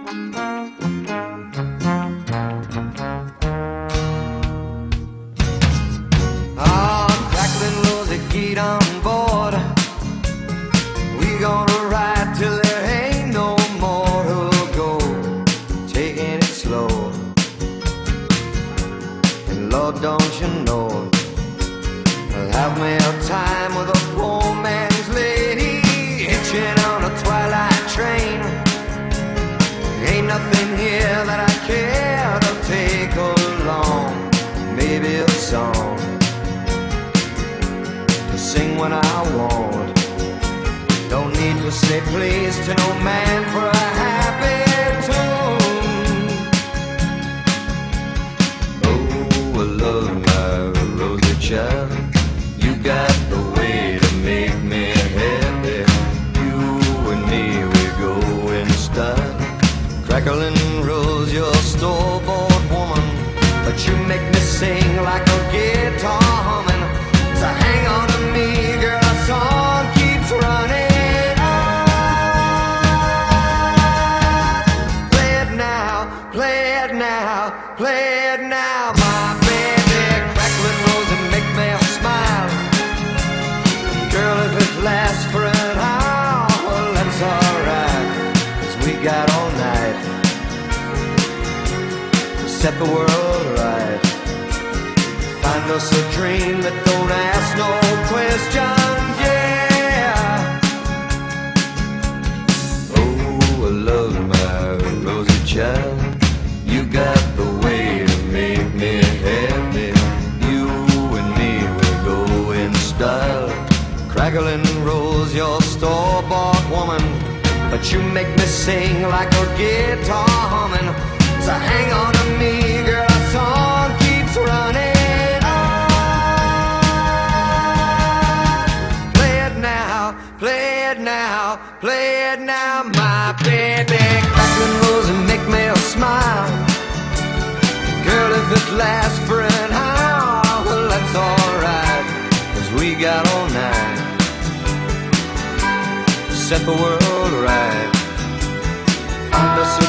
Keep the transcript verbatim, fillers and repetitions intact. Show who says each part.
Speaker 1: Oh, Cracklin Rosie, get on board. We gonna ride till there ain't no more who'll go, taking it slow. And Lord, don't you know, I'll have me a time with a poor man's lady, hitching on a twilight train. Ain't nothing here that I care to take along. Maybe a song to sing when I want. Don't need to say please to no man for a happy tune. Oh, I love my Rosie child. You got the way to make me happy. You and me, we go in style. Cracklin Rosie, you're a store-bought woman, but you make me sing like a guitar humming. So hang on to me, girl, our song keeps running on. Play it now, play it now, play it now, my baby. Cracklin Rosie, make me smile. Girl, if it lasts for an hour, well, that's alright, 'cause we got all night to set the world right. Find us a dream that don't ask no questions, yeah. Oh, I love my Rosie child. You got the way to make me happy. You and me, we go in style. Cracklin Rosie, you're a store-bought woman, but you make me sing like a guitar humming. So hang on to me, girl, our song keeps running on. Play it now, play it now, play it now, my baby. Cracklin Rosie, make me smile. Girl, if it lasts for an hour, well, that's alright, 'cause we got all night to set the world right. Find us a